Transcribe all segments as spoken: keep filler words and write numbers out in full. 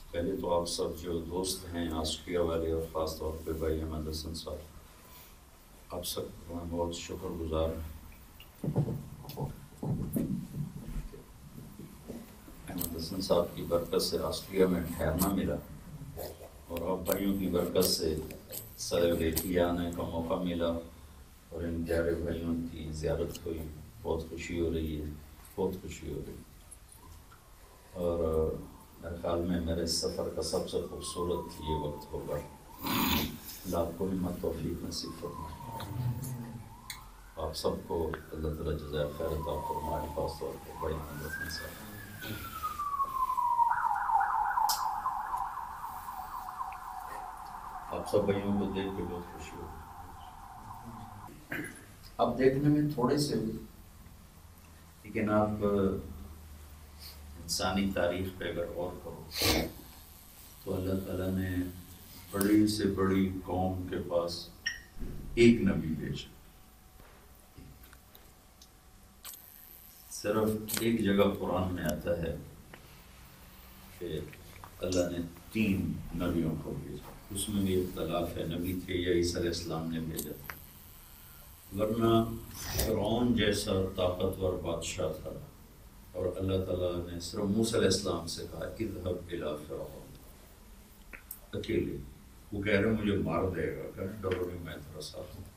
پہلے تو آپ سب جو دوست ہیں آسٹریلیا والے اور خاص طور پہ بھائی احمد حسن صاحب، آپ سب کو میں بہت شکر گزار ہوں۔ احمد حسن صاحب کی برکت سے آسٹریلیا میں ٹھہرنا ملا اور آپ بھائیوں کی برکت سے سیلیبریٹی آنے کا موقع ملا اور ان پیارے بھائیوں کی زیارت ہوئی۔ بہت خوشی ہو رہی ہے، بہت خوشی ہو رہی ہے، اور میرے خیال میں میرے سفر کا سب سے خوبصورت یہ وقت ہوگا۔ اللہ آپ کو ہمت توفیق نصیب فرمائے، آپ سب کو اللہ تعالیٰ جزائے خیر عطا فرمائے، خاص طور پر بھائی احمد حسن صاحب۔ آپ سب بھائیوں کو دیکھ کے بہت خوشی ہوئی۔ اب دیکھنے میں تھوڑے سے ہوئی، لیکن آپ انسانی تاریخ پہ اگر غور کرو تو اللہ تعالیٰ نے بڑی سے بڑی قوم کے پاس ایک نبی بھیجا۔ صرف ایک جگہ قرآن میں آتا ہے کہ اللہ نے تین نبیوں کو بھیجا، اس میں بھی اختلاف ہے نبی تھے یا عیسیٰ علیہ السلام نے بھیجا، ورنہ فرعون جیسا طاقتور بادشاہ تھا اور اللہ تعالیٰ نے صرف موسیٰ علیہ السلام سے کہا اذهب الى فرعون، اکیلے، وہ کہہ رہے مجھے مار دے گا، کہ ڈرو نہیں میں تیرا ساتھ ہوں۔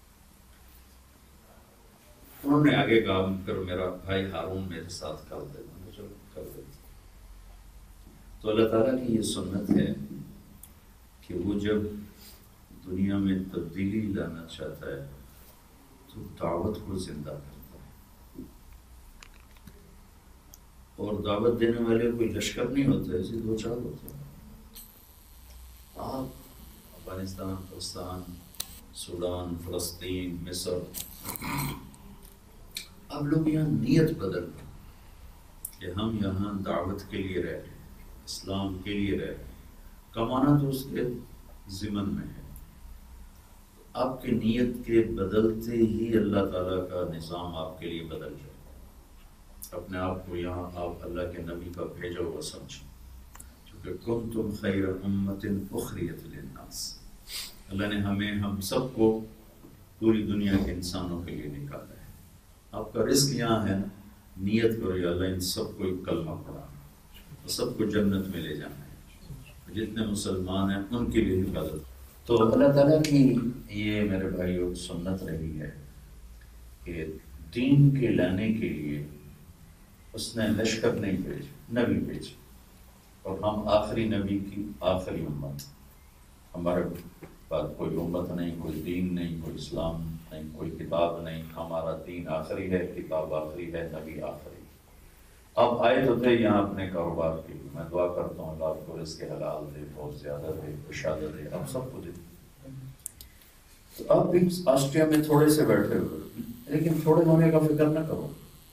انہوں نے آگے کہا پھر میرا بھائی ہارون میرے ساتھ کر دے، میں نے چلو کر دیتا۔ تو اللہ تعالیٰ کی یہ سنت ہے کہ وہ جب دنیا میں تبدیلی لانا چاہتا ہے تو دعوت کو زندہ کرتا ہے، اور دعوت دینے والے کوئی لشکر نہیں ہوتا ہے، ایسے دو چار ہوتے ہیں۔ آپ افغانستان، پاکستان، سوڈان، فلسطین، مصر، اب لوگ یہاں نیت بدل رہے کہ ہم یہاں دعوت کے لیے رہ رہے ہیں، اسلام کے لیے رہ رہے ہیں، کمانا تو اس کے ضمن میں ہے۔ آپ کی نیت کے بدلتے ہی اللہ تعالیٰ کا نظام آپ کے لیے بدل جائے۔ اپنے آپ کو یہاں آپ اللہ کے نبی کا بھیجا ہوا سمجھیں، کیونکہ کنتم خیر امۃ اخرجت للناس، اللہ نے ہمیں ہم سب کو پوری دنیا کے انسانوں کے لیے نکالا ہے۔ آپ کا رزق یہاں ہے نا، نیت کرو یا اللہ ان سب کو ایک کلمہ پڑھانا، سب کو جنت میں لے جانا ہے، جتنے مسلمان ہیں ان کے لیے حفاظت۔ تو اللہ تعالیٰ کی یہ میرے بھائیوں سنت رہی ہے کہ دین کے لانے کے لیے اس نے لشکر نہیں بھیجا، نبی بھیجا، اور ہم آخری نبی کی آخری امت، ہمارے پاس کوئی امت نہیں، کوئی دین نہیں، کوئی اسلام نہیں، کوئی کتاب نہیں، ہمارا دین آخری ہے، کتاب آخری ہے، نبی آخری۔ اب آئے تو تھے یہاں اپنے کاروبار کے لیے، میں دعا کرتا ہوں اللہ آپ کو رزق حلال دے، بہت زیادہ دے، کشادہ دے، آپ سب کو دے۔ تو آپ بھی آسٹریا میں تھوڑے سے بیٹھے ہوئے، لیکن تھوڑے ہونے کا فکر نہ کرو،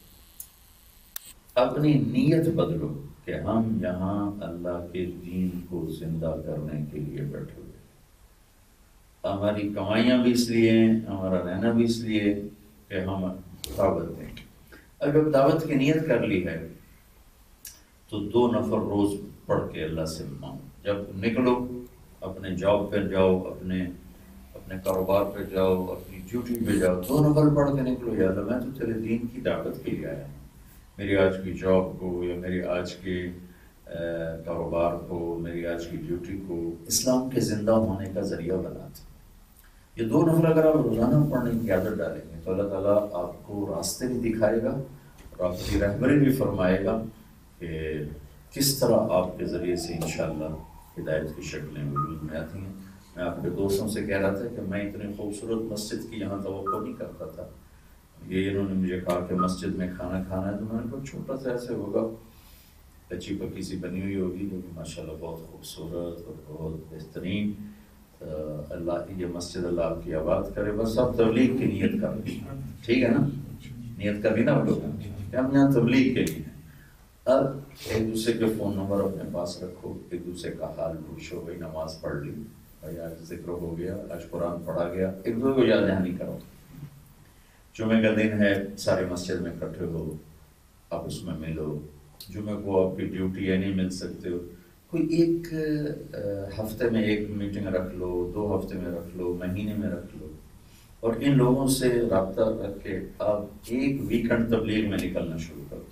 اپنی نیت بدلو کہ ہم یہاں اللہ کے دین کو زندہ کرنے کے لیے بیٹھے ہوئے، ہماری کمائیاں بھی اس لیے ہیں، ہمارا رہنا بھی اس لیے کہ ہم دعوت دیں۔ اگر دعوت کی نیت کر لی ہے تو دو نفر روز پڑھ کے اللہ سے مانگو، جب نکلو اپنے جاب پہ جاؤ، اپنے اپنے کاروبار پہ جاؤ، اپنی ڈیوٹی پہ جاؤ، دو نفر پڑھ کے نکلو، یا اللہ میں تو تیرے دین کی دعوت کے لیے آیا ہوں، میری آج کی جاب کو یا میری آج کے کاروبار کو، میری آج کی ڈیوٹی کو اسلام کے زندہ ہونے کا ذریعہ بناتے۔ یہ دو نفر اگر آپ روزانہ پڑھنے کی عادت ڈالیں گے تو اللہ تعالیٰ آپ کو راستے بھی دکھائے گا اور آپ کی رہبری بھی فرمائے گا کہ کس طرح آپ کے ذریعے سے انشاءاللہ ہدایت کی شکلیں وجود میں آتی ہیں۔ میں آپ کے دوستوں سے کہہ رہا تھا کہ میں اتنی خوبصورت مسجد کی یہاں توقع نہیں کرتا تھا، یہ انہوں نے مجھے کہا کہ مسجد میں کھانا کھانا ہے، تو میں نے کہا چھوٹا سا ایسے ہوگا، کچی پکی سی بنی ہوئی ہوگی، لیکن ماشاءاللہ بہت خوبصورت اور بہت بہترین۔ اللہ یہ مسجد اللہ آپ کی آباد کرے، بس آپ تبلیغ کی نیت کر لیں، ٹھیک ہے نا، نیت کر لی نا آپ لوگ کہ ہم یہاں تبلیغ کے لیے ہیں۔ اب ایک دوسرے کے فون نمبر اپنے پاس رکھو، ایک دوسرے کا حال پوچھو، بھائی نماز پڑھ لی، بھائی آج ذکر ہو گیا، آج قرآن پڑھا گیا، ایک دوسرے کو یاد دہانی کرو۔ جمعے کا دن ہے، سارے مسجد میں اکٹھے ہو، آپ اس میں ملو۔ جمعے کو آپ کی ڈیوٹی ہے، نہیں مل سکتے ہو، کوئی ایک ہفتے میں ایک میٹنگ رکھ لو، دو ہفتے میں رکھ لو، مہینے میں رکھ لو، اور ان لوگوں سے رابطہ رکھ کے آپ ایک ویکنڈ تبلیغ میں نکلنا شروع کر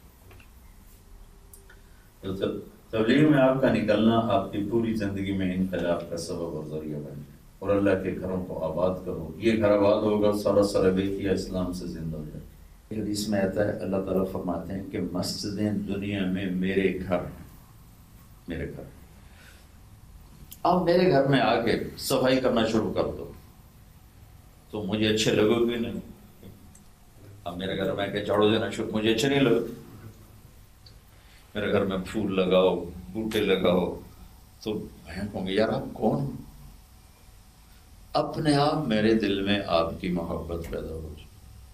دو۔ تبلیغ میں آپ کا نکلنا آپ کی پوری زندگی میں انقلاب کا سبب اور ذریعہ بن جائے، اور اللہ کے گھروں کو آباد کرو۔ یہ گھر آباد ہوگا، سارا سارا بیتیا اسلام سے زندہ ہو جائے۔ حدیث میں آتا ہے، اللہ تعالیٰ فرماتے ہیں کہ مسجدیں دنیا میں میرے گھر ہیں، میرے گھر۔ آپ میرے گھر میں آ کے صفائی کرنا شروع کر دو تو مجھے اچھے لگو گے نہیں۔ اب میرے گھر میں آ کے جھاڑو دینا شروع، مجھے اچھے نہیں لگے۔ میرے گھر میں پھول لگاؤ، بوٹے لگاؤ، تو میں کہوں گی یار آپ کون ہو؟ اپنے آپ میرے دل میں آپ کی محبت پیدا ہو جائے،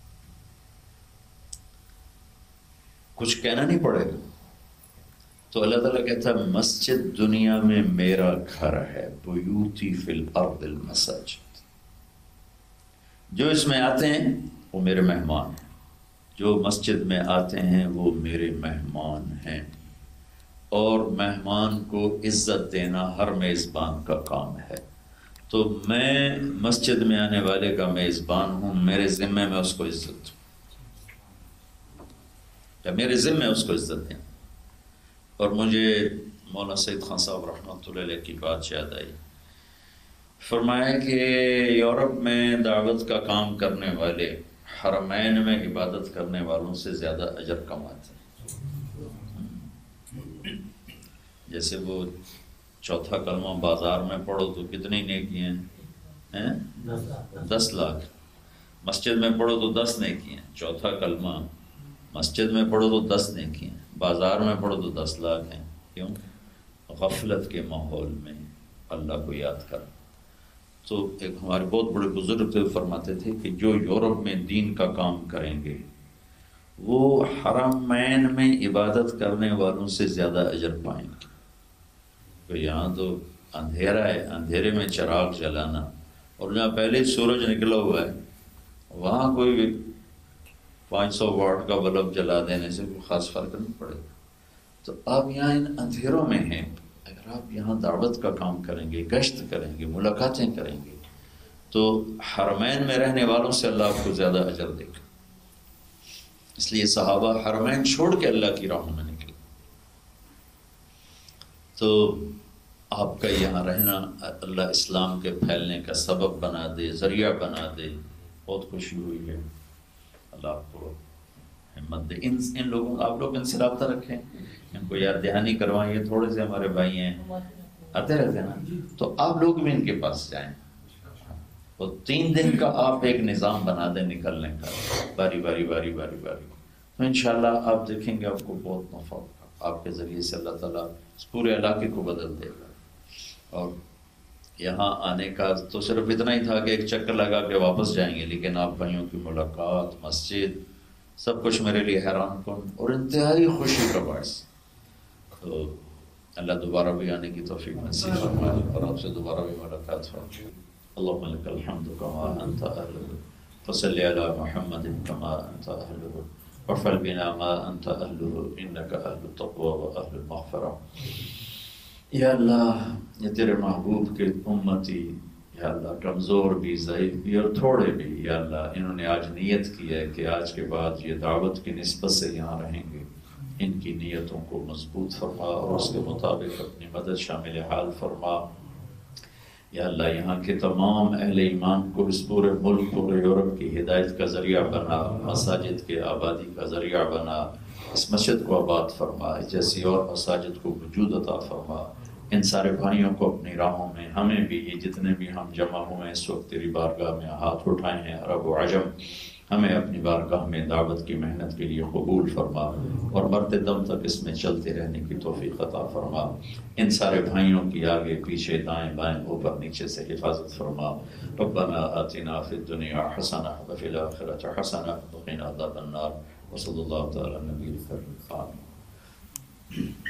کچھ کہنا نہیں پڑے گا۔ تو اللہ تعالیٰ کہتا ہے مسجد دنیا میں میرا گھر ہے، بیوتی فی الارض المساجد۔ جو اس میں آتے ہیں وہ میرے مہمان ہیں، جو مسجد میں آتے ہیں وہ میرے مہمان ہیں، اور مہمان کو عزت دینا ہر میزبان کا کام ہے۔ تو میں مسجد میں آنے والے کا میزبان ہوں، میرے ذمے میں اس کو عزت دوں، یا میرے ذمے اس کو عزت دیں۔ اور مجھے مولانا سید خان صاحب رحمۃ اللہ علیہ کی بات یاد آئی، فرمایا کہ یورپ میں دعوت کا کام کرنے والے حرمین میں عبادت کرنے والوں سے زیادہ اجر کماتے ہیں۔ جیسے وہ چوتھا کلمہ بازار میں پڑھو تو کتنی نیکی ہیں؟ دس لاکھ۔ مسجد میں پڑھو تو دس نیکی ہیں۔ چوتھا کلمہ مسجد میں پڑھو تو دس نیکی ہیں، بازار میں پڑھو تو دس لاکھ ہیں۔ کیوں؟ غفلت کے ماحول میں اللہ کو یاد کر۔ تو ایک ہمارے بہت بڑے بزرگ تھے، فرماتے تھے کہ جو یورپ میں دین کا کام کریں گے وہ حرمین میں عبادت کرنے والوں سے زیادہ اجر پائیں گے۔ تو یہاں تو اندھیرا ہے، اندھیرے میں چراغ جلانا، اور جہاں پہلے سورج نکلا ہوا ہے وہاں کوئی بھی پانچ سو واٹ کا بلب جلا دینے سے کوئی خاص فرق نہیں پڑے گا۔ تو آپ یہاں ان اندھیروں میں ہیں، اگر آپ یہاں دعوت کا کام کریں گے، گشت کریں گے، ملاقاتیں کریں گے، تو حرمین میں رہنے والوں سے اللہ آپ کو زیادہ اجر دے گا۔ اس لیے صحابہ حرمین چھوڑ کے اللہ کی راہ میں نکلے۔ تو آپ کا یہاں رہنا اللہ اسلام کے پھیلنے کا سبب بنا دے، ذریعہ بنا دے، بہت خوشی ہوئی ہے۔ اللہ آپ کو ہمت دے۔ ان ان لوگوں آپ لوگ ان سے رابطہ رکھیں، ان کو یاد دہانی کروائیں۔ یہ تھوڑے سے ہمارے بھائی ہیں، آتے رہتے ہیں نا، تو آپ لوگ بھی ان کے پاس جائیں، اور تین دن کا آپ ایک نظام بنا دیں نکلنے کا، باری باری باری باری باری تو انشاءاللہ آپ دیکھیں گے آپ کو بہت نفع ہوگا۔ آپ کے ذریعے سے اللہ تعالیٰ اس پورے علاقے کو بدل دے گا۔ اور یہاں آنے کا تو صرف اتنا ہی تھا کہ ایک چکر لگا کے واپس جائیں گے، لیکن آپ بھائیوں کی ملاقات، مسجد، سب کچھ میرے لیے حیران کن اور انتہائی خوشی کا باعث۔ تو اللہ دوبارہ بھی آنے کی توفیق نصیب فرمائے اور آپ سے دوبارہ بھی ملاقات فرمائے۔ اللہم لک الحمد کما انت اہلہ، فصلی علی محمد کما انت اہلہ، وافعل بنا ما انت اہلہ، انک اہل التقوی و اہل المغفرہ۔ یا اللہ، یہ تیرے محبوب کے امتی، یا اللہ کمزور بھی، ضعیف بھی اور تھوڑے بھی، یا اللہ انہوں نے آج نیت کی ہے کہ آج کے بعد یہ دعوت کی نسبت سے یہاں رہیں گے، ان کی نیتوں کو مضبوط فرما اور اس کے مطابق اپنی مدد شامل حال فرما۔ یا اللہ یہاں کے تمام اہل ایمان کو اس پورے ملک، پورے یورپ کی ہدایت کا ذریعہ بنا، مساجد کے آبادی کا ذریعہ بنا، اس مسجد کو آباد فرما، جیسی اور مساجد کو وجود عطا فرما۔ ان سارے بھائیوں کو اپنی راہوں میں، ہمیں بھی، یہ جتنے بھی ہم جمع ہوئے اس وقت تیری بارگاہ میں ہاتھ اٹھائے ہیں عرب و عجم، ہمیں اپنی بارگاہ میں دعوت کی محنت کے لیے قبول فرما اور مرتے دم تک اس میں چلتے رہنے کی توفیق عطا فرما۔ ان سارے بھائیوں کی آگے پیچھے دائیں بائیں اوپر نیچے سے حفاظت فرما۔ ربنا آتنا فی الدنیا حسنہ وفی الآخرۃ حسنہ وقنا عذاب النار۔ وصلی اللہ تعالی نبی الکریم۔ آمین۔